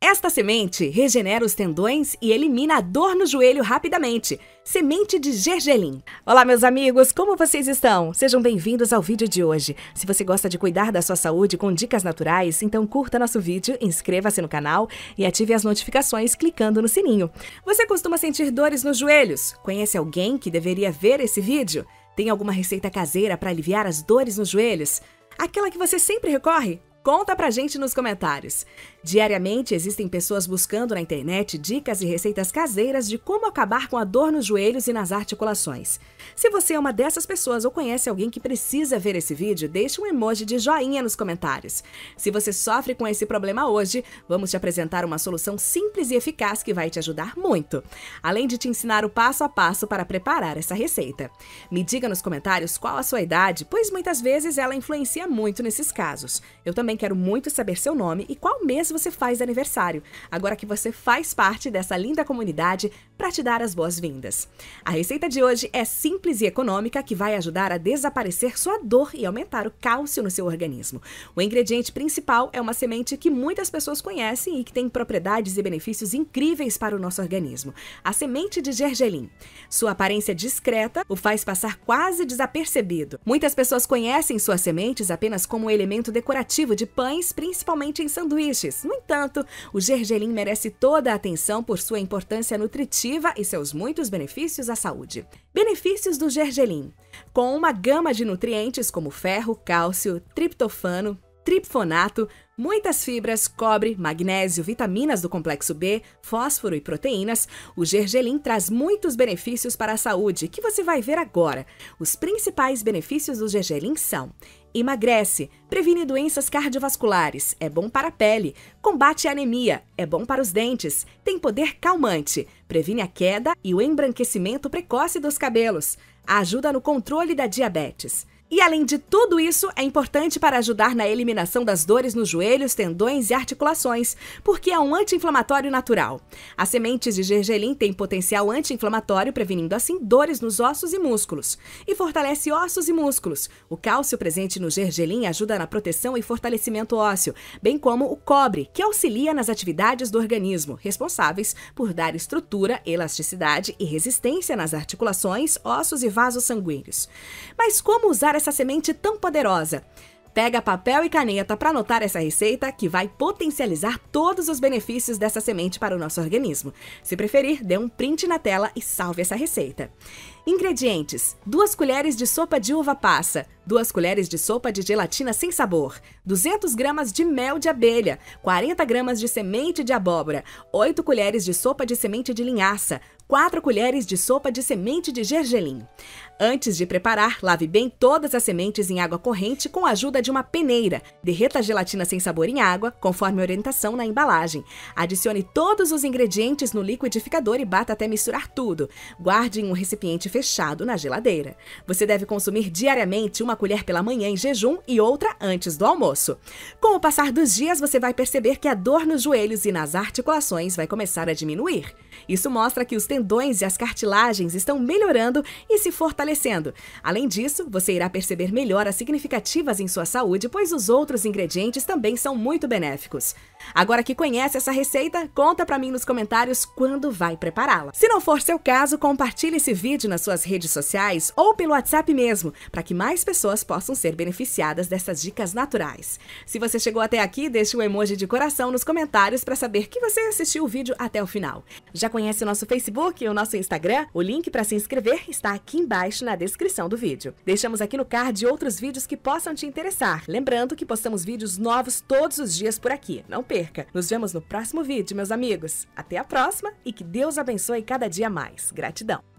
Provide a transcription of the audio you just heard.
Esta semente regenera os tendões e elimina a dor no joelho rapidamente. Semente de gergelim. Olá, meus amigos, como vocês estão? Sejam bem-vindos ao vídeo de hoje. Se você gosta de cuidar da sua saúde com dicas naturais, então curta nosso vídeo, inscreva-se no canal e ative as notificações clicando no sininho. Você costuma sentir dores nos joelhos? Conhece alguém que deveria ver esse vídeo? Tem alguma receita caseira para aliviar as dores nos joelhos? Aquela que você sempre recorre? Conta pra gente nos comentários. Diariamente existem pessoas buscando na internet dicas e receitas caseiras de como acabar com a dor nos joelhos e nas articulações. Se você é uma dessas pessoas ou conhece alguém que precisa ver esse vídeo, deixe um emoji de joinha nos comentários. Se você sofre com esse problema hoje, vamos te apresentar uma solução simples e eficaz que vai te ajudar muito, além de te ensinar o passo a passo para preparar essa receita. Me diga nos comentários qual a sua idade, pois muitas vezes ela influencia muito nesses casos. Eu também quero muito saber seu nome e qual mês você faz aniversário, agora que você faz parte dessa linda comunidade para te dar as boas-vindas. A receita de hoje é simples e econômica que vai ajudar a desaparecer sua dor e aumentar o cálcio no seu organismo. O ingrediente principal é uma semente que muitas pessoas conhecem e que tem propriedades e benefícios incríveis para o nosso organismo, a semente de gergelim. Sua aparência discreta o faz passar quase desapercebido. Muitas pessoas conhecem suas sementes apenas como um elemento decorativo de pães, principalmente em sanduíches. No entanto, o gergelim merece toda a atenção por sua importância nutritiva e seus muitos benefícios à saúde. Benefícios do gergelim: com uma gama de nutrientes como ferro, cálcio, triptofano, tripfonato, muitas fibras, cobre, magnésio, vitaminas do complexo B, fósforo e proteínas, o gergelim traz muitos benefícios para a saúde, que você vai ver agora. Os principais benefícios do gergelim são: emagrece, previne doenças cardiovasculares, é bom para a pele, combate a anemia, é bom para os dentes, tem poder calmante, previne a queda e o embranquecimento precoce dos cabelos, ajuda no controle da diabetes. E além de tudo isso, é importante para ajudar na eliminação das dores nos joelhos, tendões e articulações, porque é um anti-inflamatório natural. As sementes de gergelim têm potencial anti-inflamatório, prevenindo assim dores nos ossos e músculos. E fortalece ossos e músculos. O cálcio presente no gergelim ajuda na proteção e fortalecimento ósseo, bem como o cobre, que auxilia nas atividades do organismo, responsáveis por dar estrutura, elasticidade e resistência nas articulações, ossos e vasos sanguíneos. Mas como usar essa semente tão poderosa? Pega papel e caneta para anotar essa receita que vai potencializar todos os benefícios dessa semente para o nosso organismo. Se preferir, dê um print na tela e salve essa receita. Ingredientes: 2 colheres de sopa de uva passa, 2 colheres de sopa de gelatina sem sabor, 200 gramas de mel de abelha, 40 gramas de semente de abóbora, 8 colheres de sopa de semente de linhaça, 4 colheres de sopa de semente de gergelim. Antes de preparar, lave bem todas as sementes em água corrente com a ajuda de uma peneira. Derreta a gelatina sem sabor em água, conforme a orientação na embalagem. Adicione todos os ingredientes no liquidificador e bata até misturar tudo. Guarde em um recipiente fechado na geladeira. Você deve consumir diariamente 1 colher pela manhã em jejum e outra antes do almoço. Com o passar dos dias, você vai perceber que a dor nos joelhos e nas articulações vai começar a diminuir. Isso mostra que os tendões e as cartilagens estão melhorando e se fortalecendo. Além disso, você irá perceber melhoras significativas em sua saúde, pois os outros ingredientes também são muito benéficos. Agora que conhece essa receita, conta pra mim nos comentários quando vai prepará-la. Se não for seu caso, compartilhe esse vídeo nas suas redes sociais ou pelo WhatsApp mesmo, para que mais pessoas possam ser beneficiadas dessas dicas naturais. Se você chegou até aqui, deixe um emoji de coração nos comentários para saber que você assistiu o vídeo até o final. Já conhece o nosso Facebook e o nosso Instagram? O link para se inscrever está aqui embaixo na descrição do vídeo. Deixamos aqui no card outros vídeos que possam te interessar. Lembrando que postamos vídeos novos todos os dias por aqui. Não perca! Nos vemos no próximo vídeo, meus amigos. Até a próxima e que Deus abençoe cada dia mais. Gratidão!